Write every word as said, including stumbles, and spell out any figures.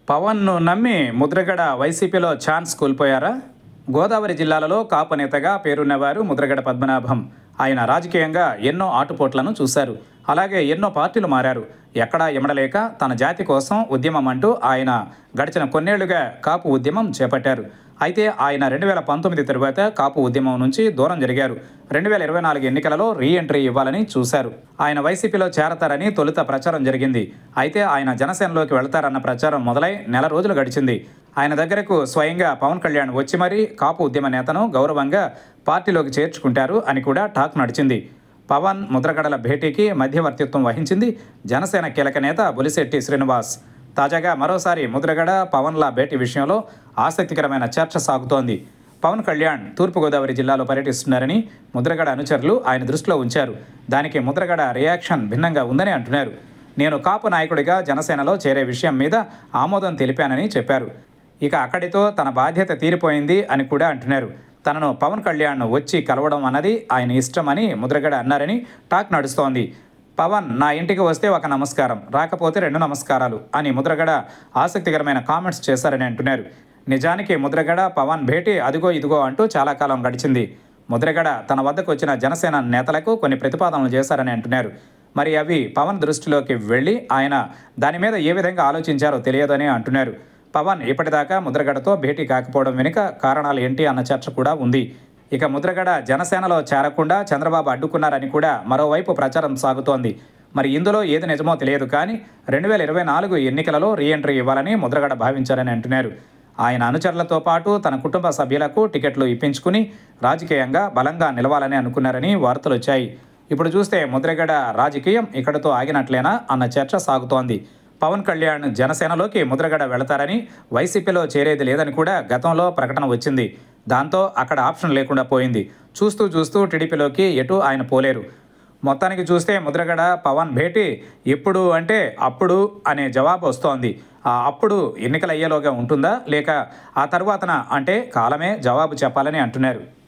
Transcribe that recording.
పవన్ను నమ్మి ముద్రగడ వైసీపీలో ఛాన్స్ కోల్పోయారా? గోదావరి జిల్లాలలో కాపు నేతగా పేరున్నవారు ముద్రగడ పద్మనాభం. ఆయన రాజకీయంగా ఎన్నో ఆటుపోట్లను చూశారు. అలాగే ఎన్నో పార్టీలు మారారు. ఎక్కడా ఎమడలేక తన జాతి కోసం ఉద్యమం అంటూ ఆయన గడిచిన కొన్నేళ్లుగా కాపు ఉద్యమం చేపట్టారు. అయితే ఆయన రెండు వేల పంతొమ్మిది తరువాత కాపు ఉద్యమం నుంచి దూరం జరిగారు. రెండు వేల ఇరవై నాలుగు ఎన్నికలలో రీ ఎంట్రీ ఇవ్వాలని చూశారు. ఆయన వైసీపీలో చేరతారని తొలుత ప్రచారం జరిగింది. అయితే ఆయన జనసేనలోకి వెళతారన్న ప్రచారం మొదలై నెల రోజులు గడిచింది. ఆయన దగ్గరకు స్వయంగా పవన్ కళ్యాణ్ వచ్చి మరీ కాపు ఉద్యమ నేతను గౌరవంగా పార్టీలోకి చేర్చుకుంటారు అని కూడా టాక్ నడిచింది. పవన్ ముద్రగడల భేటీకి మధ్యవర్తిత్వం వహించింది జనసేన కీలక నేత బొలిశెట్టి శ్రీనివాస్. తాజాగా మరోసారి ముద్రగడ పవన్ల భేటీ విషయంలో ఆసక్తికరమైన చర్చ సాగుతోంది. పవన్ కళ్యాణ్ తూర్పుగోదావరి జిల్లాలో పర్యటిస్తున్నారని ముద్రగడ అనుచరులు ఆయన దృష్టిలో ఉంచారు. దానికి ముద్రగడ రియాక్షన్ భిన్నంగా ఉందని అంటున్నారు. నేను కాపు నాయకుడిగా జనసేనలో చేరే విషయం మీద ఆమోదం తెలిపానని చెప్పారు. ఇక అక్కడితో తన బాధ్యత తీరిపోయింది అని కూడా అంటున్నారు. తనను పవన్ కళ్యాణ్ వచ్చి కలవడం అన్నది ఆయన ఇష్టమని ముద్రగడ అన్నారని టాక్ నడుస్తోంది. పవన్ నా ఇంటికి వస్తే ఒక నమస్కారం, రాకపోతే రెండు నమస్కారాలు అని ముద్రగడ ఆసక్తికరమైన కామెంట్స్ చేశారని అంటున్నారు. నిజానికి ముద్రగడ పవన్ భేటీ అదిగో ఇదిగో అంటూ చాలా కాలం గడిచింది. ముద్రగడ తన వద్దకు వచ్చిన జనసేన నేతలకు కొన్ని ప్రతిపాదనలు చేశారని అంటున్నారు. మరి అవి పవన్ దృష్టిలోకి వెళ్ళి ఆయన దాని మీద ఏ విధంగా ఆలోచించారో తెలియదని అంటున్నారు. పవన్ ఇప్పటిదాకా ముద్రగడతో భేటీ కాకపోవడం వెనుక కారణాలు ఏంటి అన్న చర్చ కూడా ఉంది. ఇక ముద్రగడ జనసేనలో చేరకుండా చంద్రబాబు అడ్డుకున్నారని కూడా మరోవైపు ప్రచారం సాగుతోంది. మరి ఇందులో ఏది నిజమో తెలియదు, కానీ రెండు వేల ఇరవై నాలుగు ఎన్నికలలో రీ ఎంట్రీ ఇవ్వాలని ముద్రగడ భావించారని అంటున్నారు. ఆయన అనుచరులతో పాటు తన కుటుంబ సభ్యులకు టికెట్లు ఇప్పించుకుని రాజకీయంగా బలంగా నిలవాలని అనుకున్నారని వార్తలు వచ్చాయి. ఇప్పుడు చూస్తే ముద్రగడ రాజకీయం ఇక్కడితో ఆగినట్లేనా అన్న చర్చ సాగుతోంది. పవన్ కళ్యాణ్ జనసేనలోకి ముద్రగడ వెళతారని, వైసీపీలో చేరేది లేదని కూడా గతంలో ప్రకటన వచ్చింది. దాంతో అక్కడ ఆప్షన్ లేకుండా పోయింది. చూస్తూ చూస్తూ టీడీపీలోకి ఎటు ఆయన పోలేరు. మొత్తానికి చూస్తే ముద్రగడ పవన్ భేటీ ఎప్పుడు అంటే అప్పుడు అనే జవాబు వస్తోంది. ఆ అప్పుడు ఎన్నికలు అయ్యేలోగా ఉంటుందా, లేక ఆ తర్వాతన అంటే కాలమే జవాబు చెప్పాలని అంటున్నారు.